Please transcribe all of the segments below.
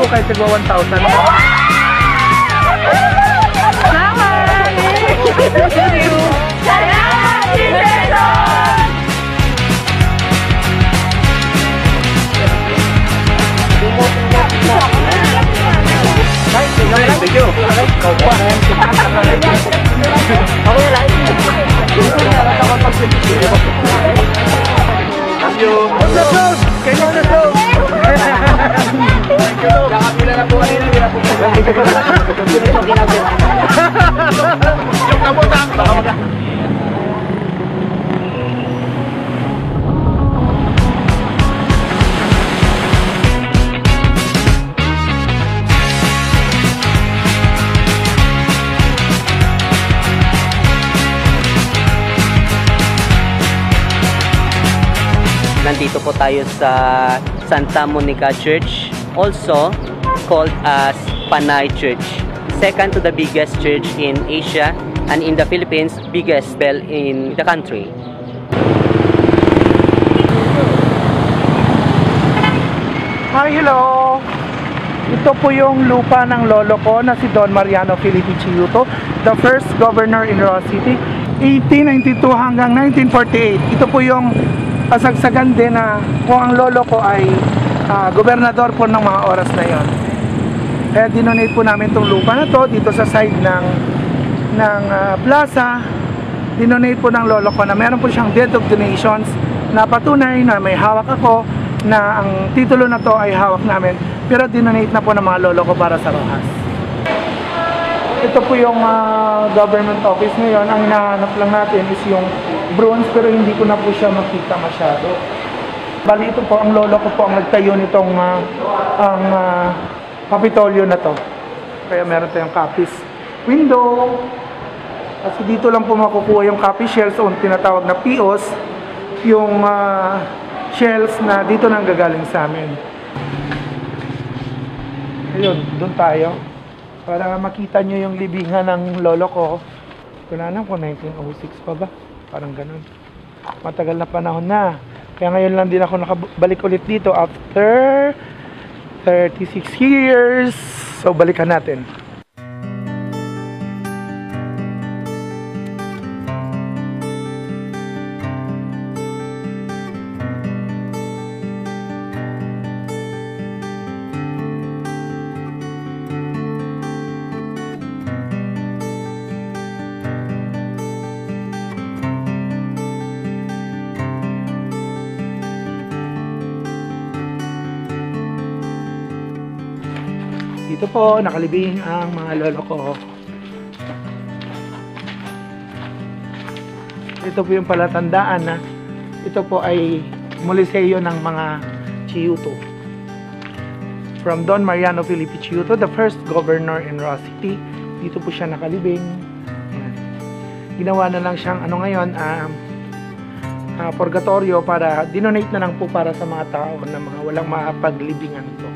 kahit sigwa 1,000. Thank you. Nandito po tayo sa Santa Monica Church, also called as Panay Church. Second to the biggest church in Asia and in the Philippines, biggest bell in the country. Hi, hello! Ito po yung lupa ng lolo ko na si Don Mariano Felipe Chiyuto, the first governor in Roxas City, 1892 hanggang 1948. Ito po yung kasagsagan din na kung ang lolo ko ay gobernador po ng mga oras na yon. Kaya dinonate po namin itong lupa na to dito sa side ng plaza. Dinonate po ng lolo ko na meron po siyang deed of donations na patunay na may hawak ako, na ang titulo na to ay hawak namin, pero dinonate na po ng mga lolo ko para sa Roxas. Ito po yung government office ngayon. Ang hinahanap lang natin is yung bronze, pero hindi ko na po siya makita masyado. Bali, ito po ang lolo ko po ang nagtayo nitong Kapitolyo na to. Kaya meron tayong copies window. Kasi dito lang po makukuha yung copy shells o tinatawag na POs, yung shells na dito nang gagaling sa amin. Ayun, doon tayo para makita nyo yung libingan ng lolo ko. Kunanan ko 1906 pa ba? Parang ganun. Matagal na panahon na. Kaya ngayon lang din ako nakabalik ulit dito after 36 years. So balikan natin. Dito po, nakalibing ang mga lolo ko. Ito po yung palatandaan na ito po ay muliseo ng mga Chiyuto. From Don Mariano Felipe Chiyuto, the first governor in Roxas City. Dito po siya nakalibing. Ayan. Ginawa na lang siyang ngayon, purgatorio, para dinonate na lang po para sa mga tao na mga walang mapaglibingan ito.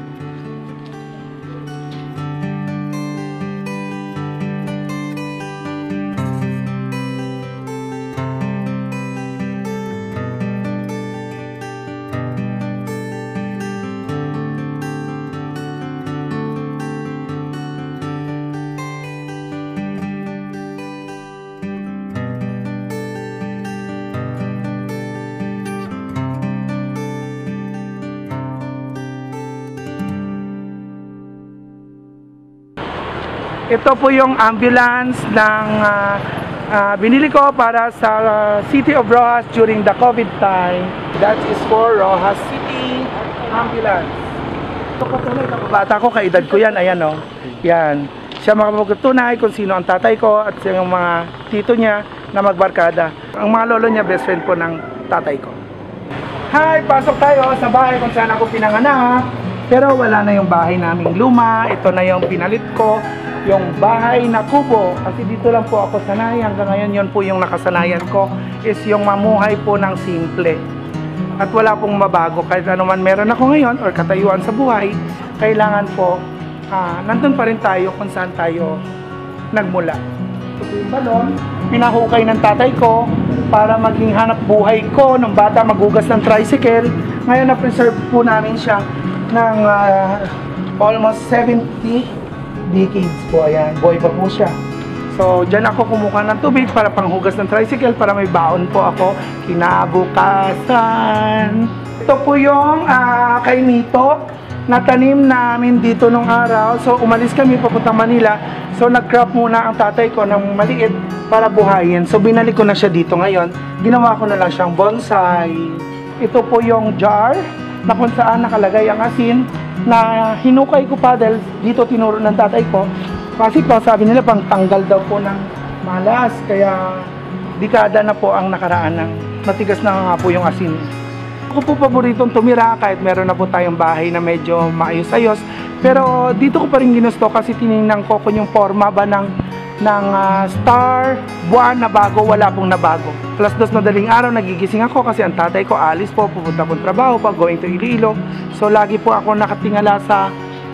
Ito po yung ambulance ng binili ko para sa City of Roxas during the COVID time. That is for Roxas City Ambulance. Ito ko tunay, kababata ko, kaedad ko yan, ayan o. Yan. Siya makapagtunay kung sino ang tatay ko at yung mga tito niya na magbarkada. Ang mga lolo niya, best friend po ng tatay ko. Hi! Pasok tayo sa bahay kung saan ako pinanganak. Pero wala na yung bahay naming luma. Ito na yung pinalit ko. Yung bahay na kubo, kasi dito lang po ako sanay. Hanggang ngayon yun po yung nakasanayan ko, is yung mamuhay po ng simple. At wala pong mabago. Kahit ano man meron ako ngayon or katayuan sa buhay, kailangan po nandun pa rin tayo kung saan tayo nagmula. Ito po yung balon, pinahukay ng tatay ko para maging hanap buhay ko nung bata, magugas ng tricycle. Ngayon na-preserve po namin siya ng almost 70 decades po. Ayan, buhay pa po siya. So, dyan ako kumuha ng tubig para panghugas ng tricycle para may baon po ako kinabukasan. Ito po yung kainito na tanim namin dito nung araw. So, umalis kami papuntang Manila. So, nag-crop muna ang tatay ko ng maliit para buhayin. So, binalik ko na siya dito ngayon. Ginawa ko na lang siyang bonsai. Ito po yung jar na kung saan nakalagay ang asin na hinukay ko pa dahil dito tinuro ng tatay ko. Kasi po, sabi nila, pang tanggal daw po ng malas. Kaya, dekada na po ang nakaraan ng matigas na nga po yung asin. Ako po paboritong tumira kahit meron na po tayong bahay na medyo maayos-ayos. Pero dito ko pa rin ginusto kasi tinignan ko kung yung forma ba ng star, buwan na bago, wala pong nabago. Alas 2 madaling araw, nagigising ako kasi ang tatay ko alis po, pupunta pong trabaho pa, going to Iloilo. So, lagi po ako nakatingala sa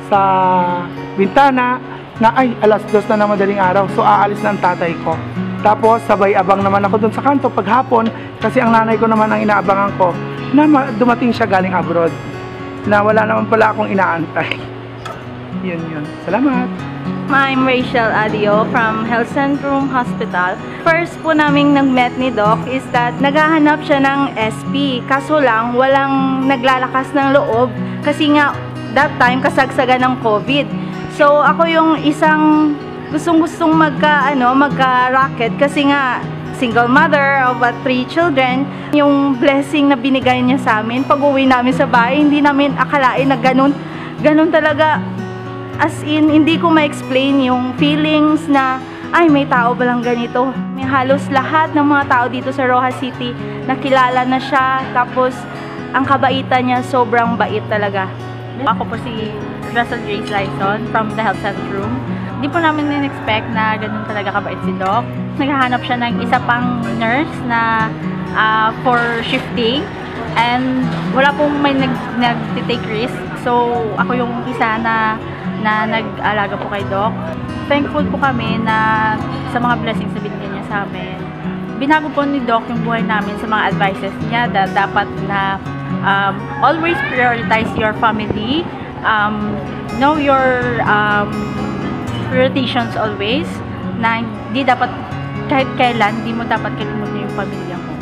bintana na ay, alas 2 na madaling araw. So, aalis na ang tatay ko. Tapos, sabay abang naman ako dun sa kanto paghapon kasi ang nanay ko naman ang inaabangan ko na dumating siya galing abroad na wala naman pala akong inaantay. Yun. Salamat! I'm Rachel Adio from Health Centrum Hospital. First po naming nag-met ni Doc is that naghahanap siya ng SP. Kaso lang, walang naglalakas ng loob kasi nga that time kasagsagan ng COVID. So ako yung isang gustong-gustong magka-rocket kasi nga single mother of 3 children. Yung blessing na binigay niya sa amin, pag-uwi namin sa bahay, hindi namin akalain na ganun talaga. As in, hindi ko ma-explain yung feelings na, ay, may tao ba lang ganito? May halos lahat ng mga tao dito sa Rojas City, nakilala na siya, tapos ang kabaitan niya, sobrang bait talaga. Ako po si Russell Grace Lyson from the Health Centrum. Hindi po namin in-expect na ganun talaga kabait si Doc. Naghahanap siya ng isa pang nurse na for shifting, and wala pong may nag-take risk. So, ako yung isa na nag-alaga po kay Doc. Thankful po kami na sa mga blessings na binigyan niya sa amin. Binago po ni Doc yung buhay namin sa mga advices niya na dapat na always prioritize your family, know your prioritations always, na hindi dapat kahit kailan, hindi mo dapat kalimutan yung pamilya mo.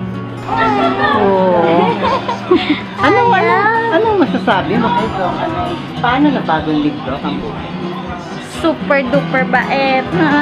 Anong masasabi mo kay Doc? Paano nabagong libro ang buhay? Super duper bait.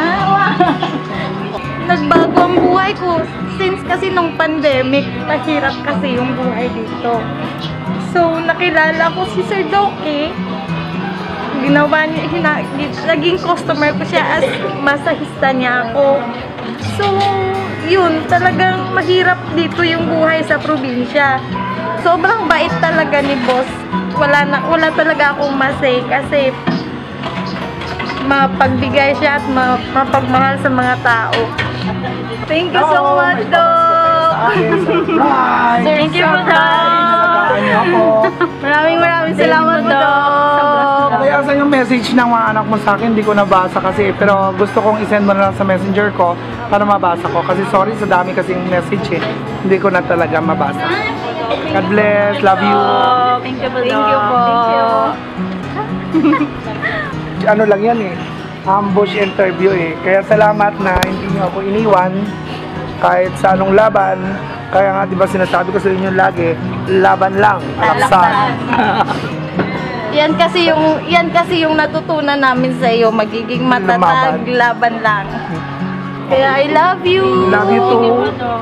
Nagbago ang buhay ko since kasi nung pandemic, mahirap kasi yung buhay dito. So, nakilala ko si Sir Doc ginawa niya, naging customer ko siya as masahista niya ako. So, yun, talagang mahirap dito yung buhay sa probinsya. Sobrang bait talaga ni boss. Wala talaga akong masay kasi mapagbigay siya at mapagmahal sa mga tao. Thank you so much, Doc! Thank you po, Doc! Maraming salamat, Doc! Kaya sa yung message ng mga anak mo sa akin, hindi ko nabasa kasi, pero gusto kong isend mo na lang sa messenger ko para mabasa ko. Kasi sorry, sa dami kasing message hindi ko na talaga mabasa. God bless, love you. Thank you po, Doc. Thank you po. Ano lang yan ambush interview Kaya salamat na hindi niyo ako iniwan kahit sa anong laban. Kaya nga, di ba sinasabi ko sa inyo lagi, laban lang, alaksan. Yan kasi yung natutunan namin sa iyo, magiging matatag, laban lang. Kaya I love you. Love you too.